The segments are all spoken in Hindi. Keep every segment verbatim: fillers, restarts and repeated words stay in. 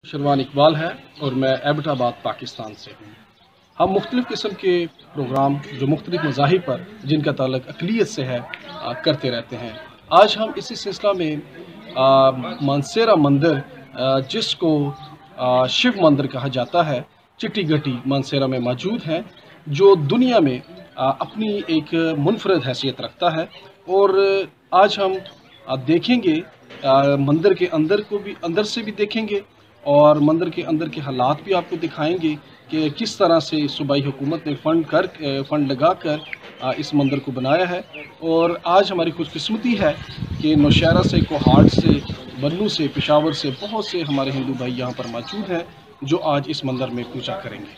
शरवान इकबाल है और मैं एबटाबाद पाकिस्तान से हूँ। हम मुख्तलिफ़ किस्म के प्रोग्राम जो मुख्तलिफ़ मज़ाहिब पर जिनका ताल्लुक अक़लियत से है आ, करते रहते हैं। आज हम इसी सिलसिला में आ, मानसेरा मंदिर आ, जिसको आ, शिव मंदिर कहा जाता है, चिट्टी गटी मानसेरा में मौजूद हैं, जो दुनिया में आ, अपनी एक मुनफरद हैसियत रखता है। और आज हम आ, देखेंगे आ, मंदिर के अंदर को भी अंदर से भी देखेंगे और मंदिर के अंदर के हालात भी आपको दिखाएंगे कि किस तरह से सूबाई हुकूमत ने फ़ंड कर फ़ंड लगा कर इस मंदिर को बनाया है। और आज हमारी खुशकिस्मती है कि नौशहरा से, कोहाट से, बन्नू से, पेशावर से बहुत से हमारे हिंदू भाई यहाँ पर मौजूद हैं जो आज इस मंदिर में पूजा करेंगे।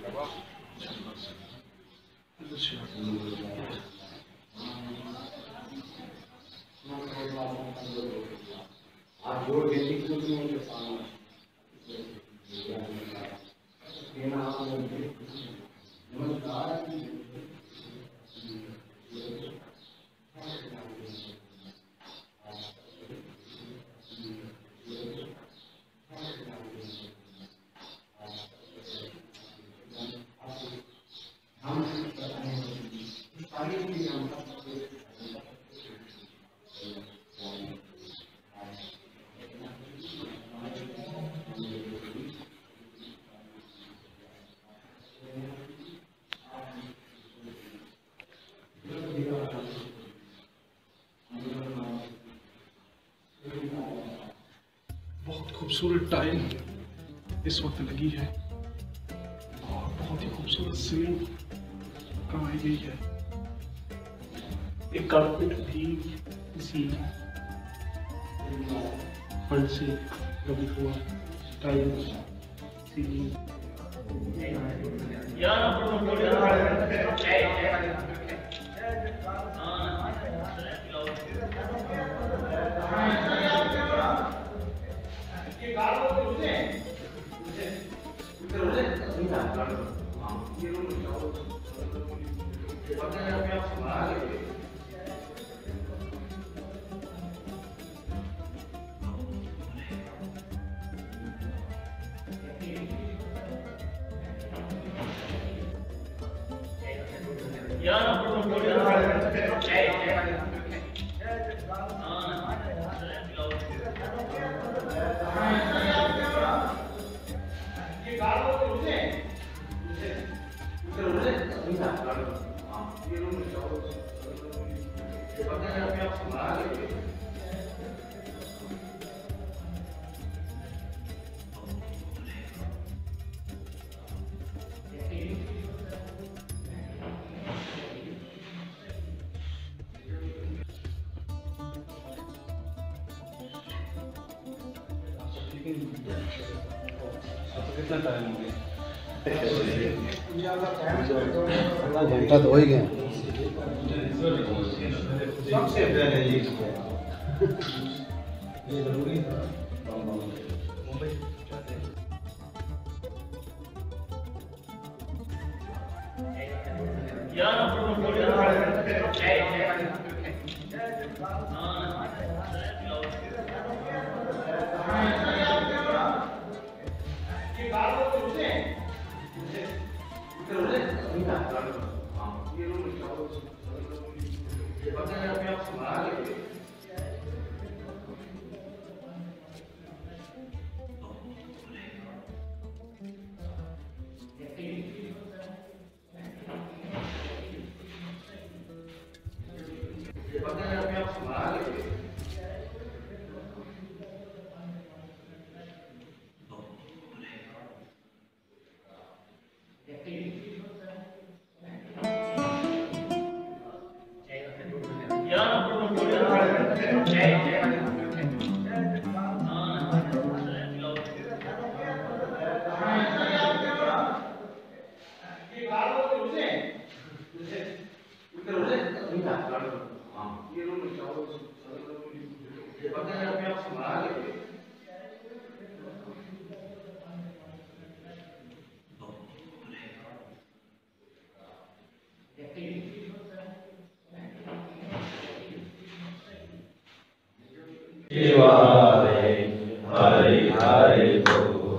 बहुत खूबसूरत टाइल इस वक्त लगी है और बहुत ही खूबसूरत सीलिंग बनाई गई है। एक कारपेट भी इसी फंड से लगी हुआ टाइल सीलिंग। कितना टाइम हो गया? आधा घंटा तो हो ही गया। सबसे पहले ये ये जरूरी था। हरे हरे हरे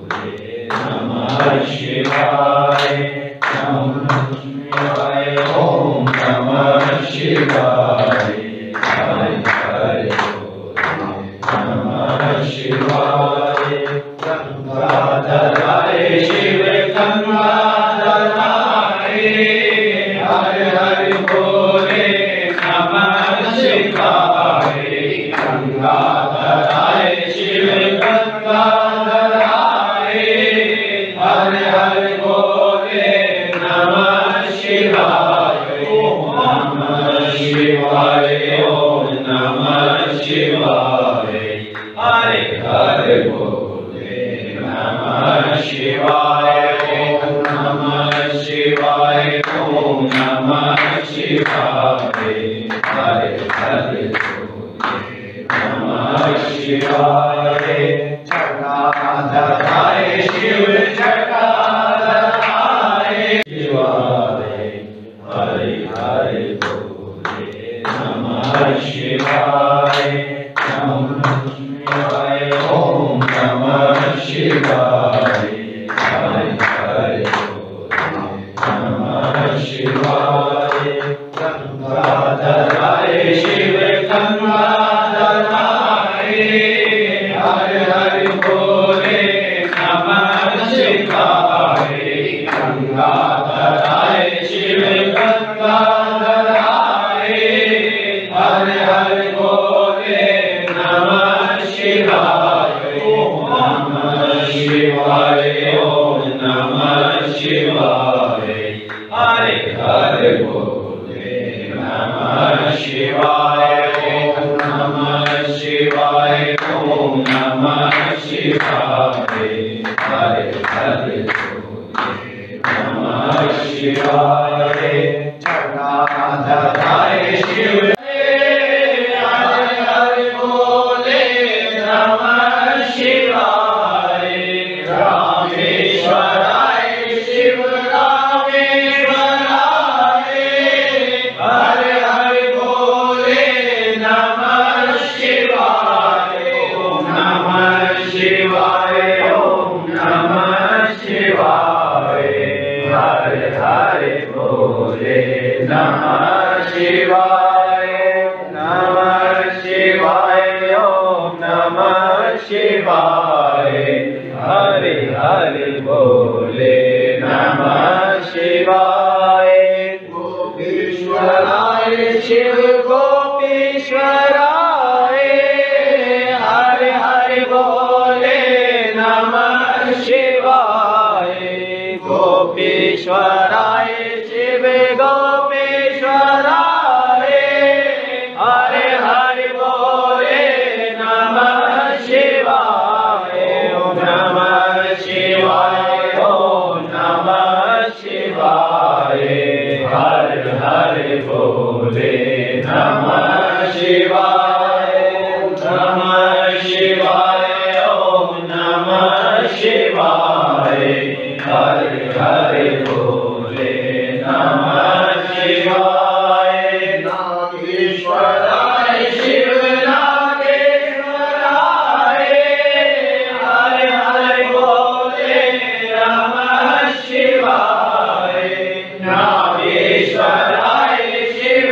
नमः शिवाय, नमः शिवाय, ओम नमः शिवाय। हरे हरे नमः शिवाय। गंगाधराय शिव गंगाधराय, हरे हरे बोले नमः शिवाय। गंगाधराय शिव गंगाधराय, हरे हरे बोले नमः शिवाय। ओम नमः शिवाय, ओम नमः शिवाय। हरे हरे बोले नमः शिवाय, ओम नमः शिवाय, ओम नमः शिवाय। हरे हरे बोले नमः शिवाय। जटाधराय शिव जटाधराय शिवाय, हरे हरे बोले नमः शिवाय। नमः शिवाय, ओम नमः शिवाय। हरे हरे बोले नमः शिवाय। गंगाधराय शिव गंगाधराय, हरे हरे बोले नमः शिवाय। गंगाधराय शिव गंगाधराय, हरे हरे बोले नमः शिवाय। ओम नमः शिवाय, ओम नमः शिवाय। हरे हरे बोले नमः शिवाय, ओम नमः शिवाय, ओम नमः शिवाय। हरे हरे बोले नमः शिवाय। जटाधराय शिव, हरे हरे बोले नमः शिवाय। रामेश्वराय शिव रामेश्वराय, हरे हरे बोले नमः शिवाय। ओम नमः शिवाय, ओम नमः शिवाय। हरे हरे बोले नमः शिवाय। नमः शिवाय, ओम नमः शिवाय। हरे हरे बोले नमः शिवाय। गोपीश्वराय शिव गोपीश्वराय, हरे हरे बोले नमः शिवाय। गोपीश्वराय शिव गोपीश्वराय, हरे हरे बोले नमः शिवाय। ओम नमः शिवाय, ओम नमः शिवाय। हरे हरे बोले नमः शिवाय। नमः शिवाय, ओम नमः शिवाय। हरे हरे बोले नमः शिवाय। नागेश्वराय शिव नागेश्वराय, हरे हरे बोले नमः शिवाय। नागेश्वराय शिव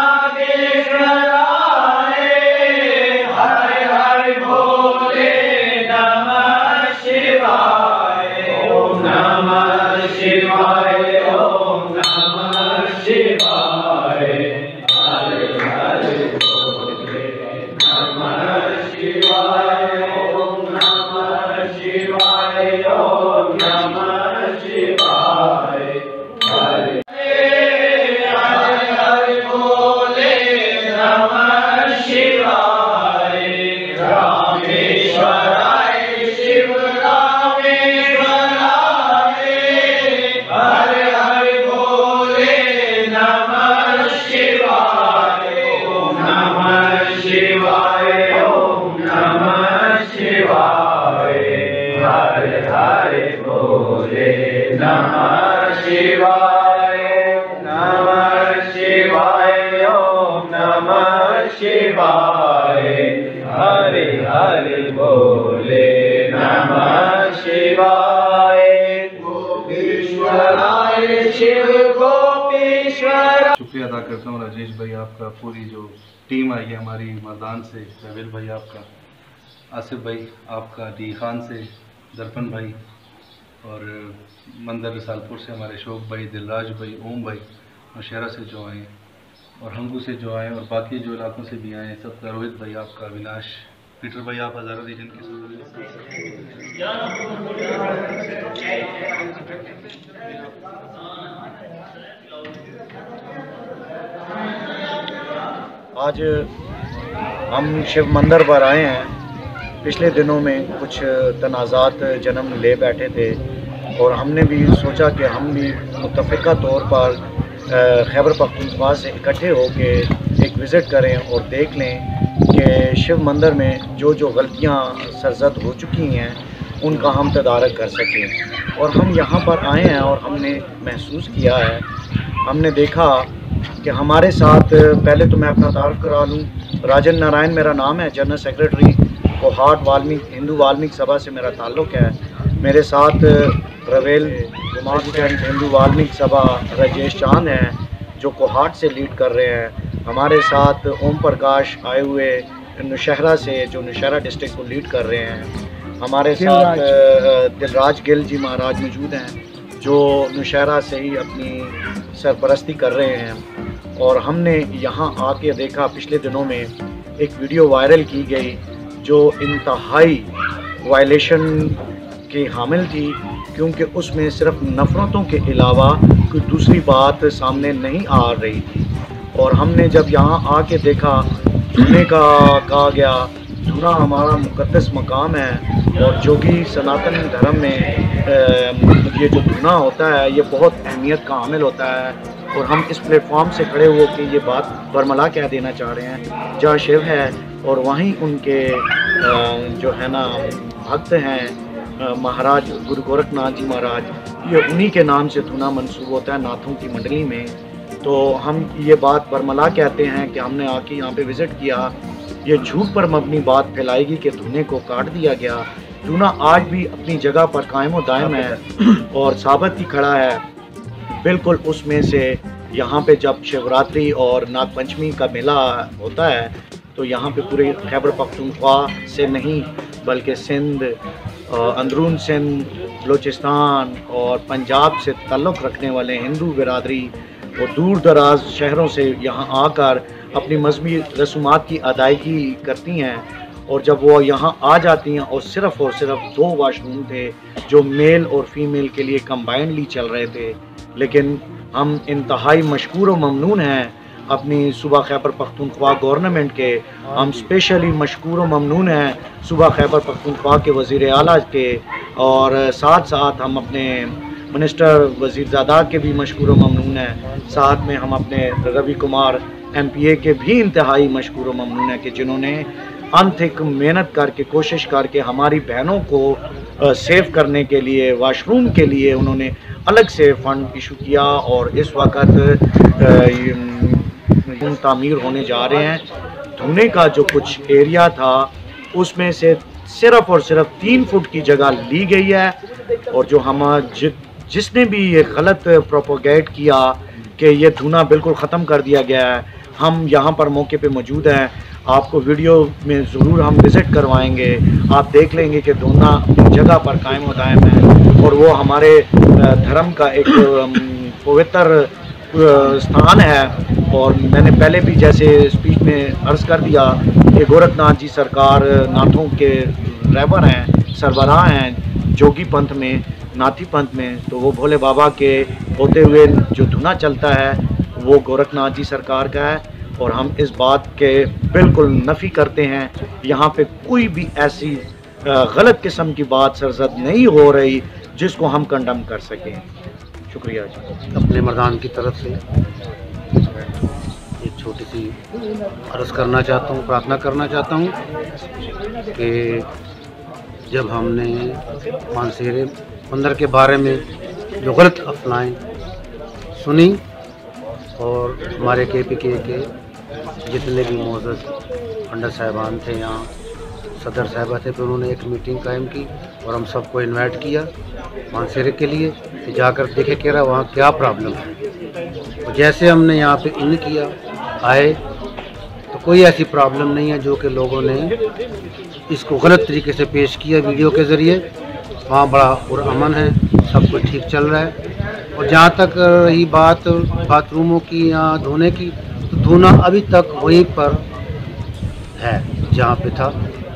नागेश्वराय, हरे हरे बोले नमः शिवाय। ओम नमः शिवाय, ओम नमः शिवाय। हरे हरे बोले नमः शिवाय। ओम नमः शिवाय, ओम नमः शिवाय। हरे हरे हरे बोले नमः शिवाय। रामेश्वराय शिव रामेश्वराय, हरे हरे बोले नमः शिवाय। ओम नमः शिवाय, ओम नमः शिवाय। हरे हरे बोले नमः शिवाय। नमः शिवाय, ओम नमः शिवाय। हरे हरे बोले नमः शिवाय। अदा करता हूँ राजेश भाई आपका, पूरी जो टीम आई है हमारी मर्दान से, रवेल भाई आपका, आसिफ भाई आपका, डी खान से दर्पण भाई, और मंदर रिसालपुर से हमारे शोक भाई, दिलराज भाई, ओम भाई, नौशहरा से जो आए और हंगू से जो आए और बाकी जो इलाकों से भी आए सबका, रोहित भाई आपका, अविनाश, पीटर भाई आप हज़ारा रीजन के आज हम शिव मंदिर पर आए हैं। पिछले दिनों में कुछ तनाज़ात जन्म ले बैठे थे और हमने भी सोचा कि हम भी मुतफ़िका तौर पर खैबर पख्तूनख्वा से इकट्ठे होके एक विज़िट करें और देख लें कि शिव मंदिर में जो जो गलतियाँ सरज़द हो चुकी हैं उनका हम तदारक कर सकें। और हम यहाँ पर आए हैं और हमने महसूस किया है, हमने देखा कि हमारे साथ, पहले तो मैं अपना तारुफ करा लूँ, राजन नारायण मेरा नाम है, जनरल सेक्रेटरी कोहाट वाल्मीकि हिंदू वाल्मीकि सभा से मेरा ताल्लुक़ है। मेरे साथ रवेल कुमार हिंदू वाल्मीकि सभा राजेश चांद हैं जो कोहाट से लीड कर रहे हैं। हमारे साथ ओम प्रकाश आए हुए नौशहरा से, जो नौशहरा डिस्ट्रिक्ट को लीड कर रहे हैं। हमारे साथ दिलराज गिल जी महाराज मौजूद हैं जो नौशहरा से ही अपनी सरपरस्ती कर रहे हैं। और हमने यहाँ आके देखा, पिछले दिनों में एक वीडियो वायरल की गई जो इंतहाई वायलेशन की हामिल थी, क्योंकि उसमें सिर्फ नफ़रतों के अलावा कोई दूसरी बात सामने नहीं आ रही थी। और हमने जब यहाँ आके देखा, धुने का कहा गया, धुना हमारा मुक़द्दस मकाम है और जो कि सनातन धर्म में ये जो धुना होता है ये बहुत अहमियत का हामिल होता है। और हम इस प्लेटफॉर्म से खड़े हो के ये बात बरमला कह देना चाह रहे हैं, जहाँ शिव है और वहीं उनके जो है ना भक्त हैं महाराज गुरु गोरखनाथ जी महाराज, ये उन्हीं के नाम से धुना मंसूब होता है नाथों की मंडली में। तो हम ये बात बरमला कहते हैं कि हमने आके यहाँ पे विज़िट किया, ये झूठ पर मबनी बात फैलाएगी कि धुने को काट दिया गया। धुना आज भी अपनी जगह पर कायम व दायम है और साबित ही खड़ा है बिल्कुल उसमें से। यहाँ पे जब शिवरात्रि और नागपंचमी का मेला होता है तो यहाँ पे पूरे खैबर पख्तूनख्वा से नहीं बल्कि सिंध, अंदरून सिंध, बलूचिस्तान और पंजाब से ताल्लुक़ रखने वाले हिंदू बिरादरी और दूर दराज शहरों से यहाँ आकर अपनी मजहबी रसूमात की अदायगी करती हैं। और जब वो यहाँ आ जाती हैं और सिर्फ़ और सिर्फ दो वाशरूम थे जो मेल और फीमेल के लिए कंबाइंडली चल रहे थे, लेकिन हम इंतहाई मशकूर और ममनून हैं अपनी सूबा खैबर पख्तूनख्वा गवर्नमेंट के। हम स्पेशली मशकूर और ममनून हैं सूबा खैबर पख्तूनख्वा के वज़ीर आला के, और साथ साथ हम अपने मिनिस्टर वज़ीरज़ादा के भी मशकूर और ममनून हैं। साथ में हम अपने Ravi Kumar M P A के भी इंतहाई मशकूर और ममनून हैं कि जिन्होंने अनथिक मेहनत करके, कोशिश करके हमारी बहनों को सेव करने के लिए, वाशरूम के लिए उन्होंने अलग से फ़ंड इशू किया। और इस वक्त तामीर होने जा रहे हैं। धुने का जो कुछ एरिया था उसमें से सिर्फ़ और सिर्फ तीन फुट की जगह ली गई है। और जो हम जि, जिसने भी ये गलत प्रोपोगेट किया कि ये धुना बिल्कुल ख़त्म कर दिया गया है, हम यहाँ पर मौके पे मौजूद हैं। आपको वीडियो में ज़रूर हम विज़िट करवाएंगे, आप देख लेंगे कि धुना अपनी जगह पर कायम व दायम है और वो हमारे धर्म का एक पवित्र स्थान है। और मैंने पहले भी जैसे स्पीच में अर्ज़ कर दिया कि गोरखनाथ जी सरकार नाथों के रहबर हैं, सरबराह हैं जोगी पंथ में, नाथी पंथ में। तो वो भोले बाबा के होते हुए जो धुना चलता है वो गोरखनाथ जी सरकार का है। और हम इस बात के बिल्कुल नफ़ी करते हैं, यहाँ पे कोई भी ऐसी गलत किस्म की बात सरजद नहीं हो रही जिसको हम कंडम कर सकें। शुक्रिया जी। अपने मर्दान की तरफ से एक छोटी सी अर्ज़ करना चाहता हूँ, प्रार्थना करना चाहता हूँ कि जब हमने मानसेरे मंदिर के बारे में जो गलत अफवाहें सुनी और हमारे के पी के के जितने भी मोअज़्ज़ज़ पंडित साहिबान थे, यहाँ सदर साहिबा थे, फिर उन्होंने एक मीटिंग कायम की और हम सबको इनवाइट किया मानसेरे के लिए कि जाकर देखे कह रहा वहाँ क्या प्रॉब्लम है। और जैसे हमने यहाँ पे इन किया आए तो कोई ऐसी प्रॉब्लम नहीं है जो कि लोगों ने इसको गलत तरीके से पेश किया वीडियो के ज़रिए। वहाँ बड़ा पुरअमन है, सब कुछ ठीक चल रहा है। और जहाँ तक रही बात बाथरूमों की या धोने की, तो धोना अभी तक वहीं पर है जहाँ पे था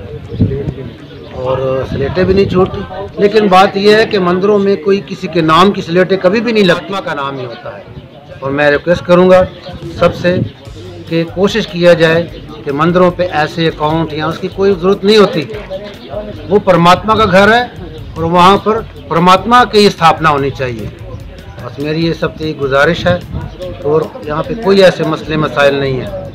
और स्लेटें भी नहीं छोड़ती। लेकिन बात यह है कि मंदिरों में कोई किसी के नाम की स्लेटें कभी भी नहीं लगती, का नाम ही होता है। और मैं रिक्वेस्ट करूँगा सबसे कि कोशिश किया जाए कि मंदिरों पे ऐसे अकाउंट या उसकी कोई ज़रूरत नहीं होती। वो परमात्मा का घर है और वहाँ पर परमात्मा की स्थापना होनी चाहिए। बस मेरी ये सबसे गुजारिश है और यहाँ पे कोई ऐसे मसले मसाइल नहीं है।